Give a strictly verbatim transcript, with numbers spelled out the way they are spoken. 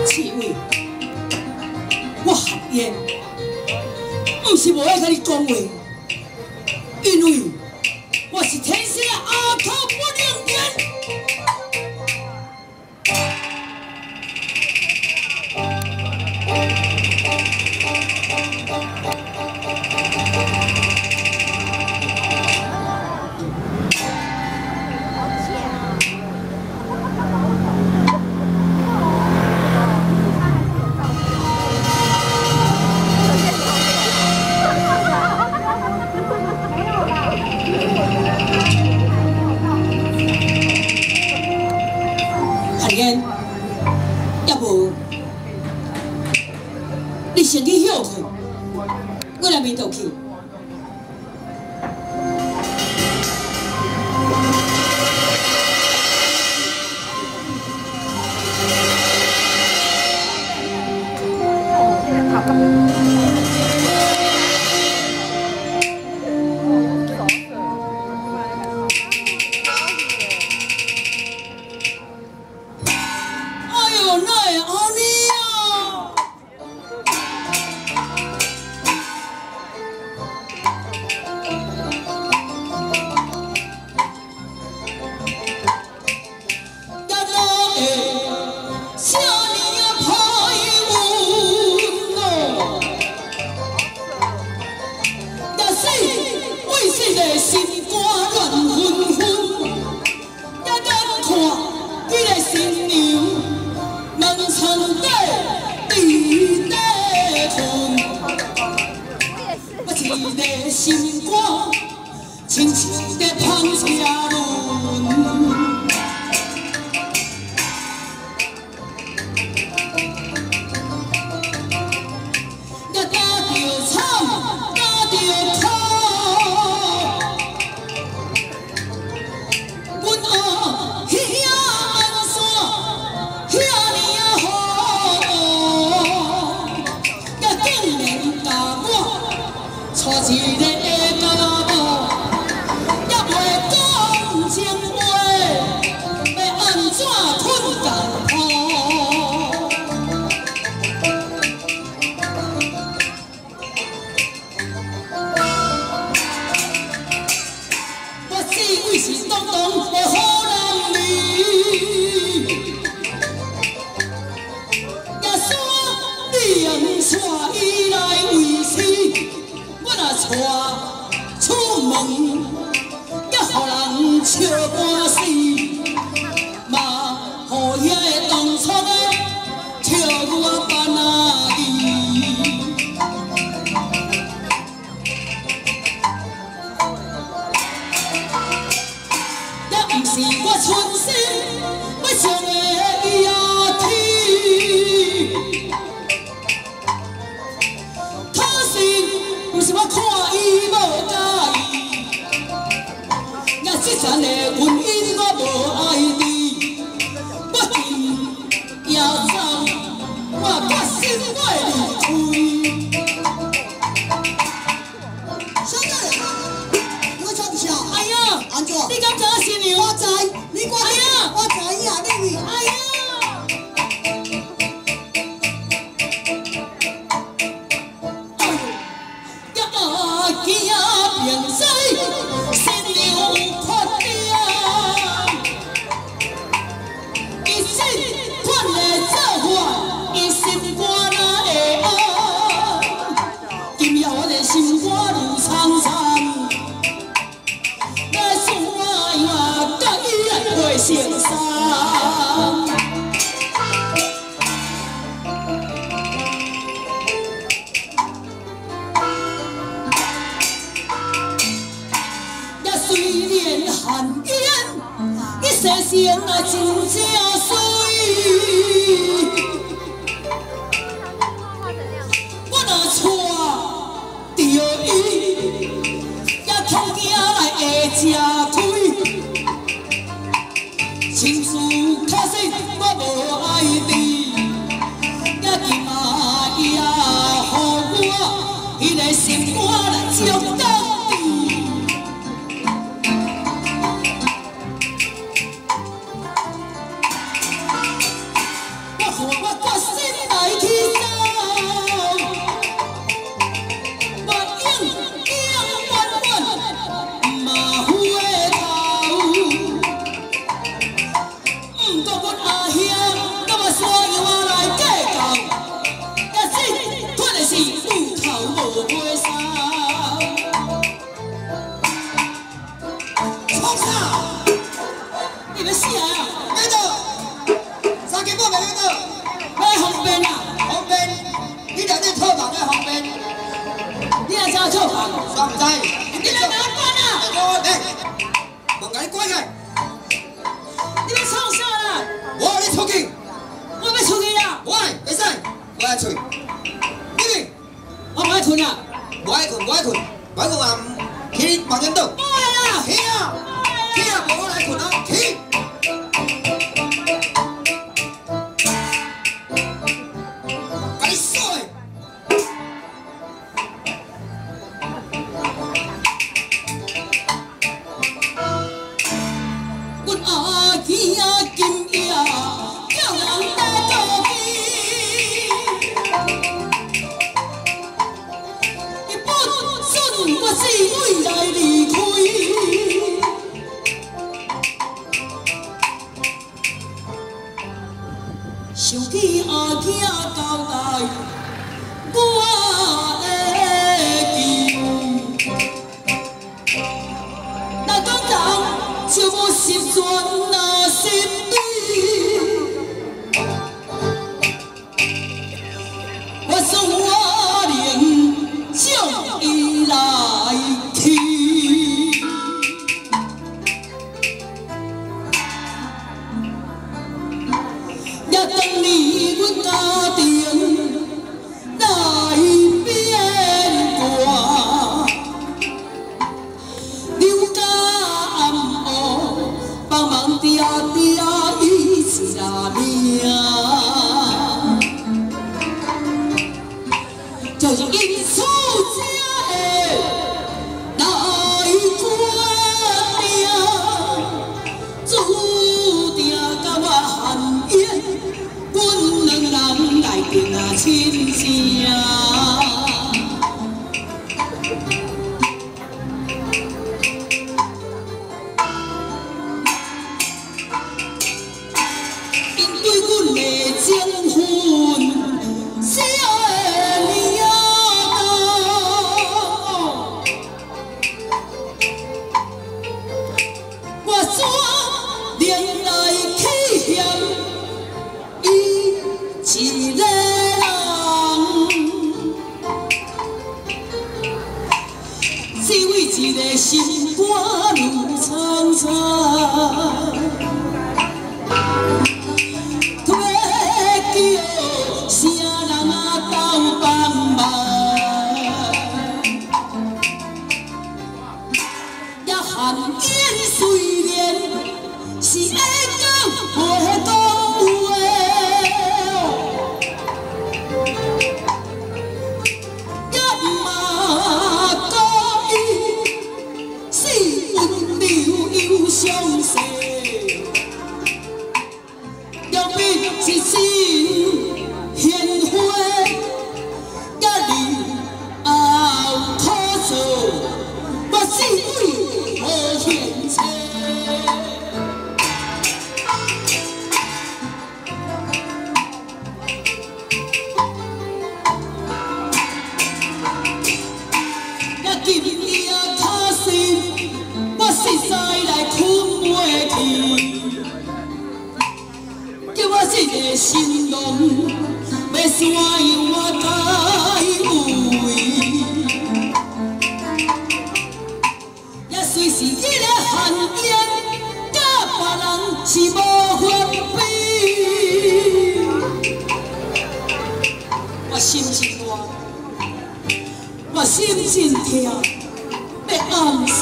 刺猬，我合烟，不是无爱甲你讲话，因为我是天生的阿头不灵言。 要无，你先去休困，我来面倒去。心肝轻轻地捧车轮，也打着草，打着土，阮学遐安怎，遐尼啊好，也竟然甲我带一个。 是当当的好人儿，也说你用带伊来为师，我若带出门，也予人笑半死，嘛予遐个当初的笑我班仔字。 是我存心要将个伊啊天，可是不是我看伊无介意，也即阵的原因我无爱你，我今夜走，我决心要离开。小姐，你要唱啥？哎呀，安怎？你敢知影新娘？ 我知，你我哎呀，我知影你为哎呀。哎呦，呀阿囝平西，新娘发嗲，伊心款的造化，伊心肝哪会安？今夜我的心肝如苍苍。 会成山，也虽然寒烟，伊生性啊真正水。我若带着伊，也通囝来下吃亏。 情事可惜我无爱你，也今嘛伊也予我伊个心肝来照到底。我看我决心。 我唔知。 你来拿管啊！ 我诶，问甲你关开。 你要创啥啦？ 我要你出去。 我要出去啦！ 我爱，袂使，我爱吹。你呢？ 我唔爱困啊！ 我爱困，我爱困，我爱困啊！去你房间倒。 我来啦！ 去啊！去啊！无我来困啊！去。 想起阿囝交代我的情，那当人就无失传那心里，我送我灵将伊来去。 就是因出家的来决定，注定甲我含冤，阮两人来定啊亲情。 一个人，只为一个心肝如苍苍，托叫啥人啊斗帮忙，也含冤虽然是会讲袂讲。 相识，要比一生鲜花，甲你后苦做，我是为无嫌切。也今夜卡死，我实在来。 叫我一个心动，要山用我解有为，也虽是迄个寒烟，甲别人是无法比。我心真乱，我心真痛，要暗死。